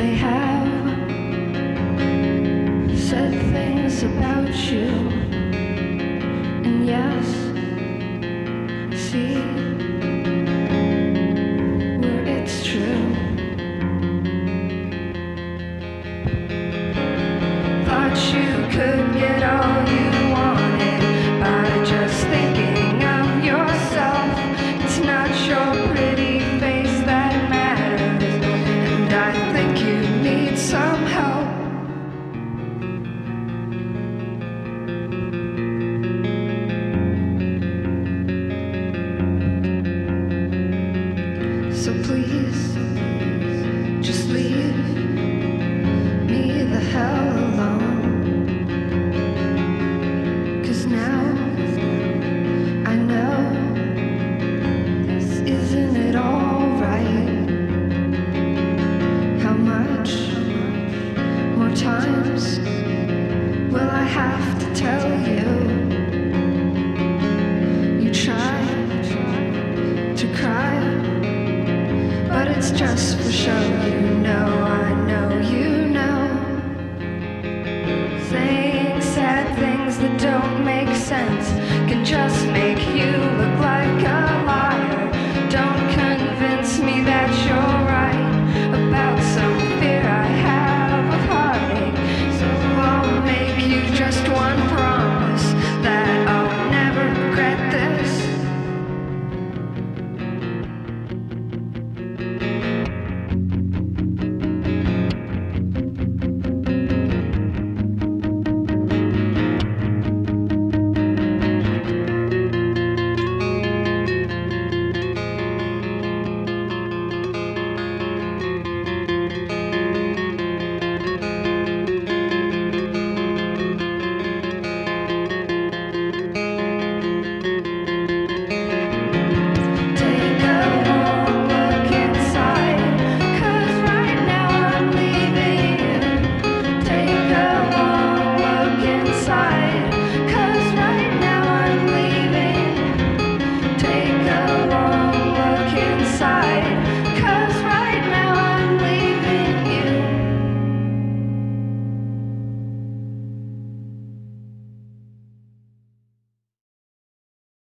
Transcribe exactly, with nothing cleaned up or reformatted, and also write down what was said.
They have said things about you, and yes, see where it's true. Thought you could get all you wanted by just thinking of yourself. It's not your pretty face that matters, and I think you need some help. So please, just leave.